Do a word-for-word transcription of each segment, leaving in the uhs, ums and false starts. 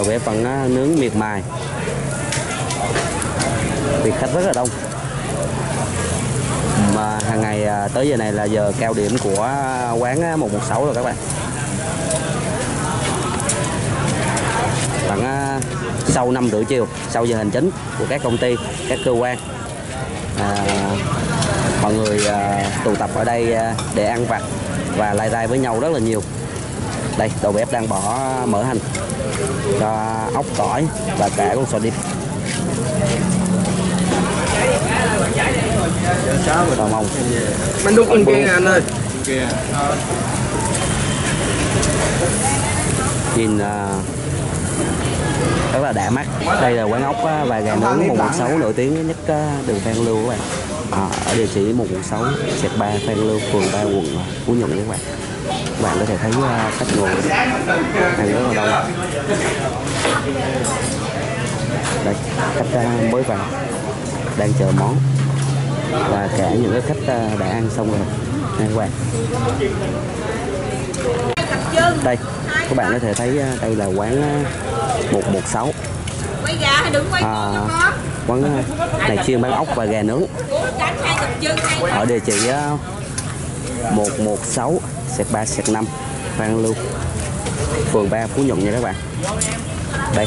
đầu bếp vẫn nướng miệt mài, vì khách rất là đông. Mà hàng ngày tới giờ này là giờ cao điểm của quán một một sáu rồi các bạn. Khoảng sau năm rưỡi chiều, sau giờ hành chính của các công ty, các cơ quan, à, mọi người à, tụ tập ở đây để ăn vặt và lai rai với nhau rất là nhiều. Đây, đầu bếp đang bỏ mỡ hành cho ốc, tỏi và cả con sò điệp. Đào mông. Mình đút con kia anh ơi. Nhìn uh, rất là đã mắt. Đây là quán ốc và gà nướng một một sáu nổi tiếng nhất đường Phan Lưu các bạn. À, ở địa chỉ một một sáu xẹt ba Phan Lưu, phường ba, quận Phú Nhuận các bạn. Các bạn có thể thấy uh, khách ngồi ăn rất là đông. Đây, khách uh, mới vào đang chờ món và cả những cái khách uh, đã ăn xong rồi nha các bạn. Đây, các bạn có thể thấy uh, đây là quán uh, một một sáu. À, quán này chuyên bán ốc và gà nướng ở địa chỉ uh, một một sáu xẹt ba xẹt năm Phan Lưu, phường ba, Phú Nhuận nha các bạn. Đây,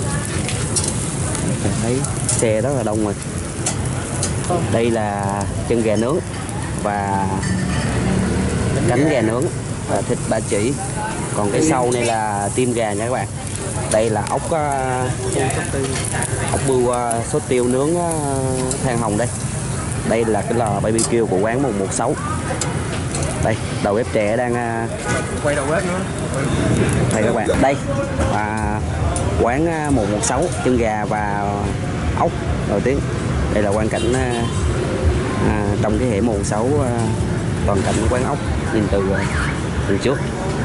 thấy xe rất là đông rồi. Đây là chân gà nướng và cánh gà nướng và thịt ba chỉ. Còn cái sau này là tim gà nha các bạn. Đây là ốc uh, ốc bươu uh, sốt tiêu nướng uh, than hồng đây. Đây là cái lò bê bê kiu của quán một một sáu. Đây, đầu bếp trẻ đang uh, quay đầu bếp nữa. Đây các bạn, đây à, quán một một sáu chân gà và ốc nổi tiếng. Đây là quang cảnh à, trong cái hẻm một một sáu, à, toàn cảnh quán ốc nhìn từ từ trước.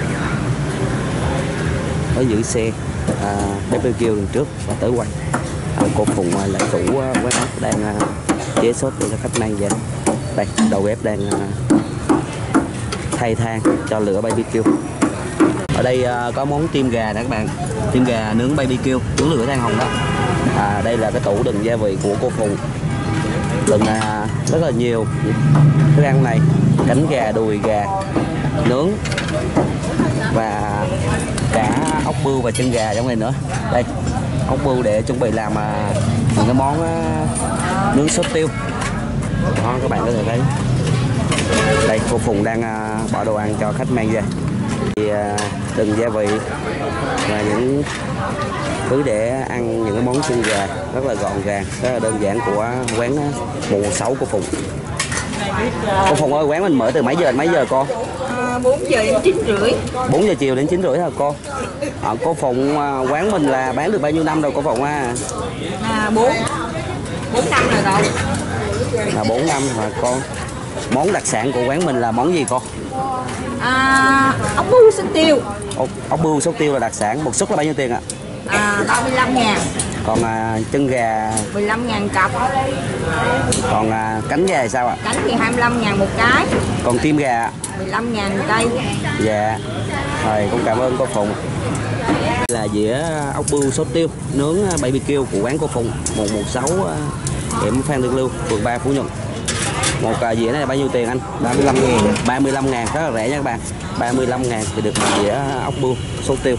Có giữ xe à, bê bê kiu đường trước và tới quay. À, cô Phụng là chủ quán ốc đang à, chế sốt để cho khách mang về. Đây, đầu bếp đang à, thay than cho lửa bê bê kiu. Ở đây uh, có món tim gà nè các bạn, tim gà nướng bê bê kiu nướng lửa than hồng đó. À, đây là cái tủ đựng gia vị của cô Phụng, đựng uh, rất là nhiều thức ăn này, cánh gà, đùi gà nướng và cả ốc bươu và chân gà trong này nữa. Đây, ốc bươu để chuẩn bị làm uh, những cái món uh, nướng sốt tiêu. Đó, các bạn có thể thấy. Đây, cô Phụng đang uh, bỏ đồ ăn cho khách mang về. Thì uh, từng gia vị và những thứ để ăn những cái món xương gà rất là gọn gàng, rất là đơn giản của quán một một sáu cô Phụng. Cô Phụng ơi, quán mình mở từ mấy giờ đến mấy giờ cô? À, bốn giờ đến chín rưỡi. bốn giờ chiều đến chín rưỡi hả cô? À, cô Phụng quán mình là bán được bao nhiêu năm rồi cô Phụng à? À, bốn bốn năm rồi đâu. Là bốn năm hả cô? Món đặc sản của quán mình là món gì cô? À, ốc bươu sốt tiêu. Ốc, ốc bươu sốt tiêu là đặc sản, một suất là bao nhiêu tiền ạ? À, ba mươi lăm ngàn. Còn à, chân gà mười lăm ngàn cặp. Còn à, cánh gà thì sao ạ? Cánh thì hai mươi lăm ngàn một cái. Còn tim gà mười lăm ngàn một cây. Dạ. Rồi, cũng cảm ơn cô Phụng. Đây là dĩa ốc bươu sốt tiêu nướng bê bê kiu của quán cô Phụng một một sáu hẻm Phan Đình Lưu, phường ba, Phú Nhuận. Một uh, dĩa này là bao nhiêu tiền anh? ba mươi lăm ngàn. ba mươi lăm ngàn, rất là rẻ nha các bạn. ba mươi lăm ngàn thì được một dĩa ốc bươu sốt tiêu.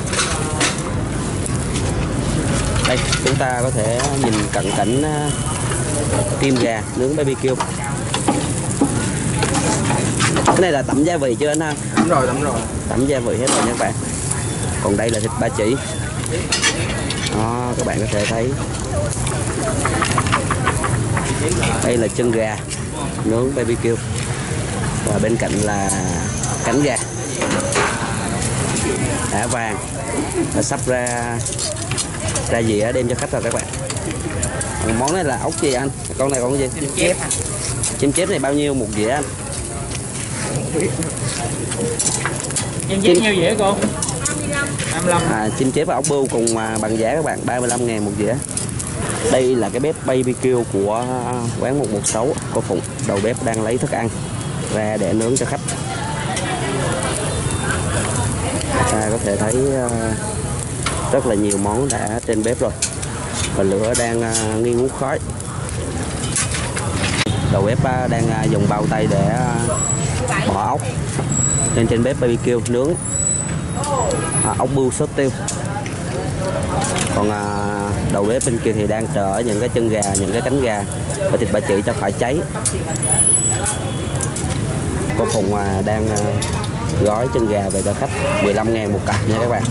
Đây, chúng ta có thể nhìn cận cảnh uh, tim gà nướng bê bê kiu. Cái này là tẩm gia vị chưa anh ha? Tẩm rồi, tẩm rồi. Tẩm gia vị hết rồi nha các bạn. Còn đây là thịt ba chỉ. Đó, các bạn có thể thấy. Đây là chân gà nướng bê bê kiu và bên cạnh là cánh gà đã vàng và sắp ra ra dĩa đem cho khách rồi các bạn. Còn món này là ốc gì anh? Con này con gì? Chim chép. Chim chép này bao nhiêu một dĩa anh? Chim chép nhiêu dĩa cô? hai mươi lăm. À, chim chép và ốc bươu cùng bằng giá các bạn, ba mươi lăm ngàn một dĩa. Đây là cái bếp bê bê kiu của quán một một sáu cô Phụng. Đầu bếp đang lấy thức ăn ra để nướng cho khách. Ta có thể thấy Rất là nhiều món đã trên bếp rồi và lửa đang uh, nghi ngút khói. Đầu bếp uh, đang uh, dùng bao tay để uh, bỏ ốc lên trên bếp bê bê kiu nướng à, ốc bươu sốt tiêu. Còn à, đầu bếp bên kia thì đang trở những cái chân gà, những cái cánh gà và thịt ba chỉ cho khỏi cháy. Cô Phùng à, đang à, gói chân gà về cho khách mười lăm ngàn một cặp nha các bạn.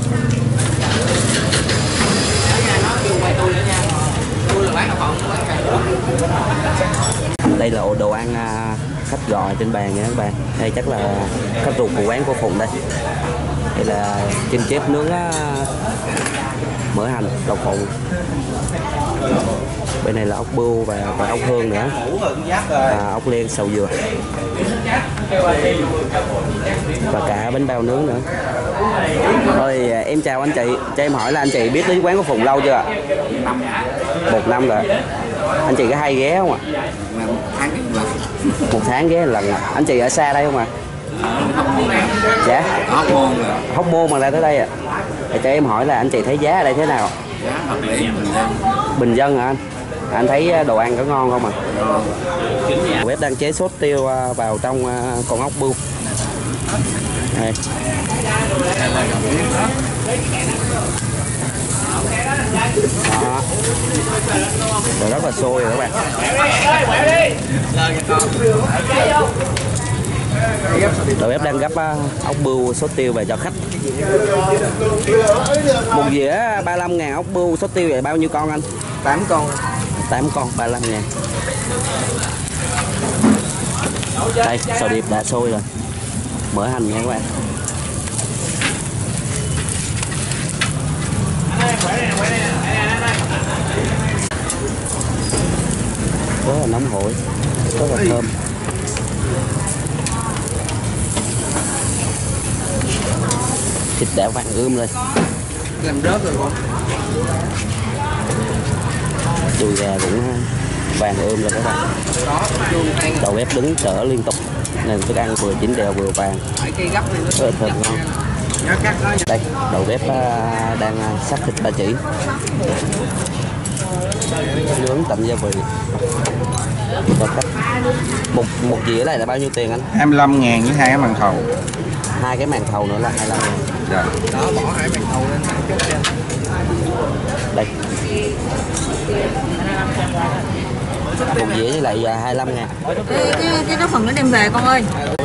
Đây là ổ đồ ăn à, khách gọi trên bàn nha các bạn. Đây chắc là khách ruột của quán cô Phùng đây. Đây là chân chép nướng á, mỡ hành, đậu phộng. Bên này là ốc bươu và, và ốc hương nữa, à, ốc len xào dừa và cả bánh bao nướng nữa. Thôi em chào anh chị, cho em hỏi là anh chị biết đến quán của Phùng lâu chưa ạ? Một năm rồi. Anh chị có hay ghé không ạ? Một tháng ghé lần. Anh chị ở xa đây không ạ? Dạ. Hóc Môn rồi. Hóc Môn mà ra tới đây à? Để cho em hỏi là anh chị thấy giá ở đây thế nào? Giá hợp lý, bình dân. Bình dân hả anh? Anh thấy đồ ăn có ngon không ạ? À? Bếp đang chế sốt tiêu vào trong con ốc bươu. Đây. Đó. Rồi rất là sôi rồi các bạn. Đầu bếp đang gấp ốc bươu sốt tiêu về cho khách. Một dĩa ba mươi lăm ngàn ốc bươu sốt tiêu vậy bao nhiêu con anh? tám con. tám con ba mươi lăm ngàn. Đây, sò điệp đã sôi rồi. Mỡ hành nha các bạn. Rất là nóng hổi, rất là thơm. Thịt đã vàng ươm lên. Làm rớt rồi con. Đùi gà cũng vàng ươm rồi các bạn. Đầu bếp đứng trở liên tục nên thức ăn vừa chín đều vừa vàng. Rất là thơm ngon. Đây, đầu bếp đang sắc thịt ba chỉ. Nướng tận gia vị. Một một dĩa này là bao nhiêu tiền anh? hai mươi lăm ngàn với hai cái màn thầu. Hai cái màn thầu nữa là hai mươi lăm ngàn. Dạ. Đó, bỏ hai màn thầu lên. Đây. Một dĩa với lại hai mươi lăm ngàn. Cái, cái, cái đó phần nó đem về con ơi.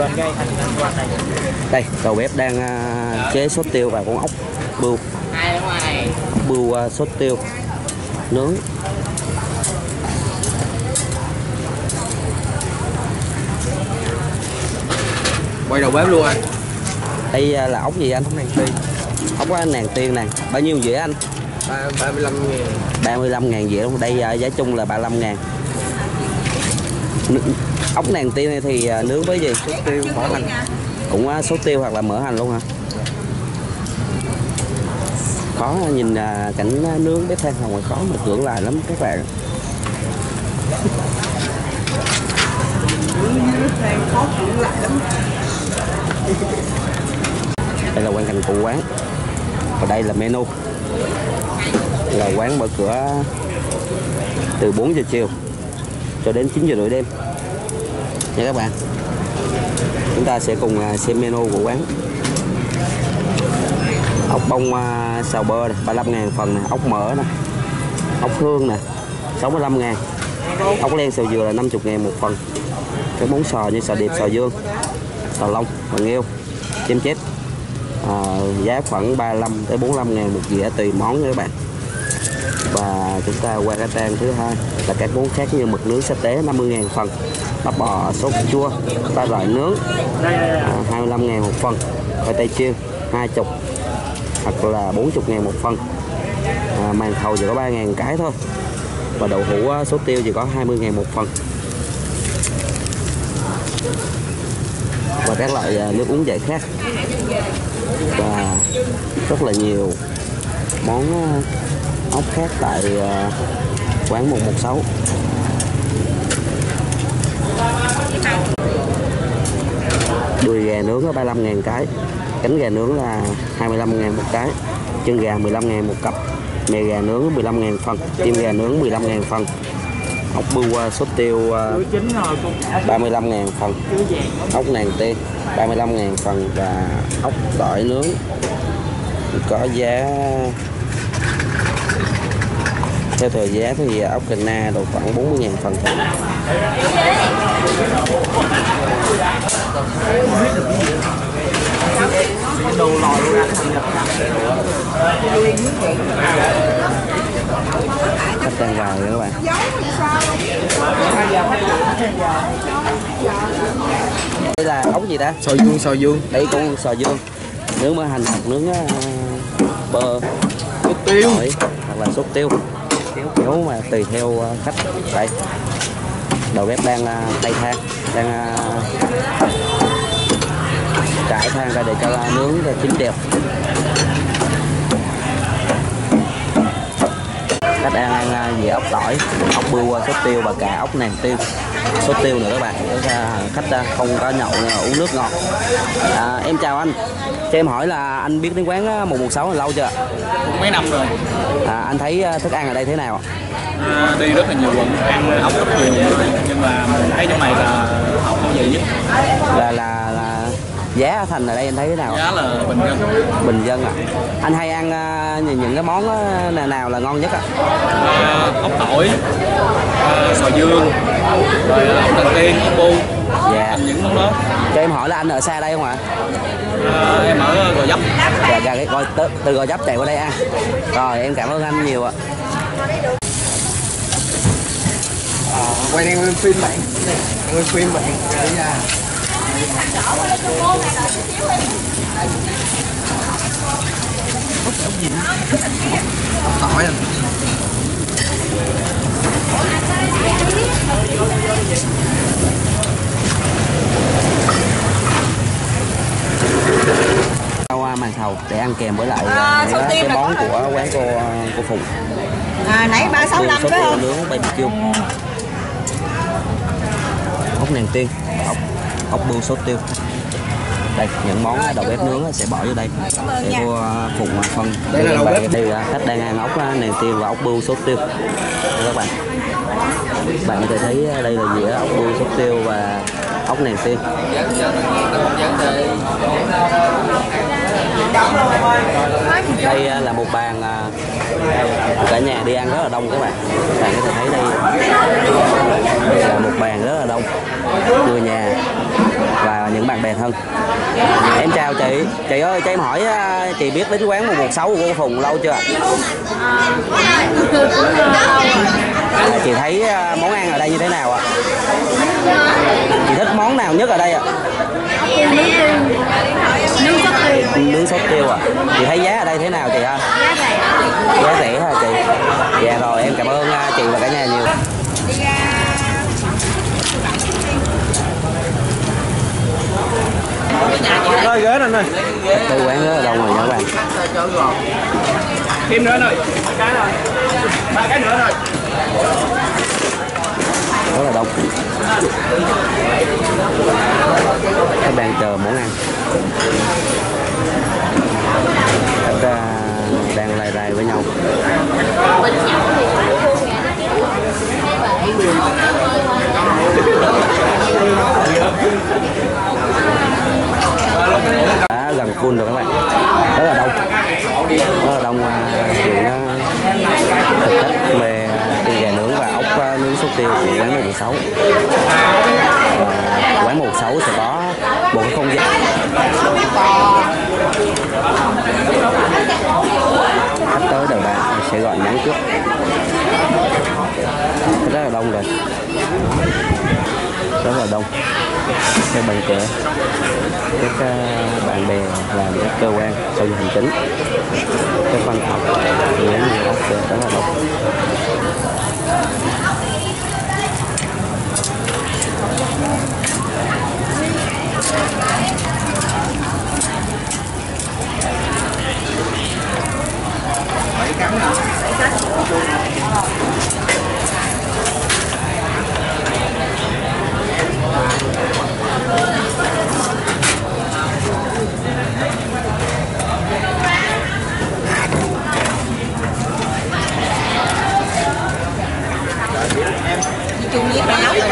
Đây, đầu bếp đang uh, chế sốt tiêu vào con ốc bươu. Ốc bươu uh, sốt tiêu nướng. Quay đầu bếp luôn anh. Đây uh, là ốc gì anh? Nàng tiên. Ốc nàng tiên này. Bao nhiêu dĩa anh? ba mươi lăm ngàn. ba mươi lăm ngàn dĩa luôn. Đây uh, giá chung là ba mươi lăm ngàn. Ốc nàng tiên này thì uh, nướng với gì? Sốt tiêu, mỡ hành. Cũng uh, sốt tiêu hoặc là mỡ hành luôn hả? Khó nhìn uh, cảnh uh, nướng bếp than hồng khó mà cưỡng lại lắm các bạn. Đây là quang cảnh của quán và đây là menu. Là quán mở cửa từ bốn giờ chiều cho đến chín giờ rưỡi đêm nha các bạn. Chúng ta sẽ cùng xem menu của quán. Ốc bông uh, xào bơ này, ba mươi lăm ngàn phần này. Ốc mỡ nè, ốc hương nè, sáu mươi lăm ngàn. Ốc len xào dừa là năm mươi ngàn một phần. Các món sò như sò điệp, sò dương, sò lông và nghêu, chém chết à, giá khoảng ba mươi lăm tới bốn mươi lăm ngàn một dĩa tùy món nha các bạn. Và chúng ta qua cái trang thứ hai là các món khác như mực nướng sa tế năm mươi ngàn phần, bắp bò sốt chua, ba loại nướng à, hai mươi lăm ngàn một phần, khoai tây chiên hai mươi hoặc là bốn mươi ngàn một phần. À, màn thầu chỉ có ba ngàn cái thôi. Và đậu hũ sốt tiêu chỉ có hai mươi ngàn một phần. Và các loại nước uống giải khát. Và rất là nhiều món ốc khác tại quán một một sáu. Đùi gà nướng có ba mươi lăm ngàn cái. cánh gà nướng là hai mươi lăm ngàn một cái, chân gà mười lăm ngàn một cặp, mề gà nướng mười lăm ngàn phần, tim gà nướng mười lăm ngàn phần, ốc bươu uh, sốt tiêu uh, ba mươi lăm ngàn phần, ốc nàng tiên ba mươi lăm ngàn phần và ốc tỏi nướng có giá theo thời giá thì ốc cành na độ khoảng bốn mươi ngàn phần. Đồ lòi ra Khách đang vào rồi các bạn. Đây là ốc gì ta? Sò dương, sò dương. Đây con sò dương. Nướng mới hành hoặc nướng uh, bơ, Sốt tiêu tỏi, hoặc là sốt tiêu. Nếu mà tùy theo uh, khách. Đây. Đầu bếp đang uh, tay than, đang uh, trải than ra để cho nướng chín đẹp. Khách đang ăn về ốc tỏi, ốc bươu sốt tiêu và cả ốc nàng tiêu, sốt tiêu nữa các bạn. Khách không có nhậu uống nước ngọt. À, em chào anh, cho em hỏi là anh biết đến quán một một sáu là lâu chưa? mấy năm rồi. À, anh thấy thức ăn ở đây thế nào? À, đi rất là nhiều quận, ăn ốc rất nhiều, nhưng mà mình thấy trong này là ốc không gì nhất. Là là, là giá thành ở đây anh thấy thế nào? Giá là bình dân. Bình dân à? Anh hay ăn uh, những cái món uh, nào, nào là ngon nhất ạ? À, ốc tỏi, à, sò dương, rồi ốc tàng tiên, ốc bu. Dạ. Những món đó. Cho em hỏi là anh ở xa đây không ạ? À, em ở Gò Vấp. Dạ, dạ, rồi, từ, từ Gò Vấp chạy qua đây ăn. Rồi em cảm ơn anh nhiều ạ. à, quay đang quay phim bạn, quay phim bạn để ra. Ốc tỏi anh. Qua màn thầu để ăn kèm với lại à, những cái món của quán cô cô Phụng. À, nãy ba sáu năm phải không? Nướng bê bê kiu, ốc nàng tiên, ốc ốc bươu sốt tiêu. Đây những món đầu bếp nướng sẽ bỏ vô đây để cô Phụng phân. Đây là đây là khách đang ăn ốc nàng tiên và ốc bươu sốt tiêu. Đây các bạn, bạn có thể thấy đây là dĩa ốc bươu sốt tiêu và ốc nàng tiên. Đây là một bàn cả nhà đi ăn rất là đông các bạn. Bạn có thể thấy đây là một bàn rất là đông, người nhà và những bạn bè thân. Em chào chị, chị ơi cho em hỏi chị biết đến quán một một sáu của cô Phụng lâu chưa ạ? À, chị thấy món ăn ở đây như thế nào ạ? Chị thích món nào nhất ở đây ạ? Nướng sốt tiêu. Nướng sốt tiêu à? Chị thấy giá ở đây thế nào chị ha? Giá rẻ hả chị? Dạ rồi em cảm ơn chị và cả nhà nhiều. Rồi ghế anh ơi. Tới quán rất là đông rồi nha các bạn. Thêm nữa rồi. Ba cái rồi. Ba cái nữa rồi. Rất là đông. Các bạn chờ món ăn. Các uh, đang lai rai với nhau. Đã gần full rồi các bạn, rất là đông, rất là đông chuyện thực khách về tiền gà nướng và ốc nướng sốt tiêu của quán một một sáu. Quán một một sáu sẽ có một cái không gian khách tới đời bạn sẽ gọi nhắn trước, rất là đông rồi, rất là đông. Các bạn trẻ, các bạn bè làm các cơ quan sau hành chính, các văn phòng thì những người ốc rất là đông. Bảy cắn à? chung với ba ốc rồi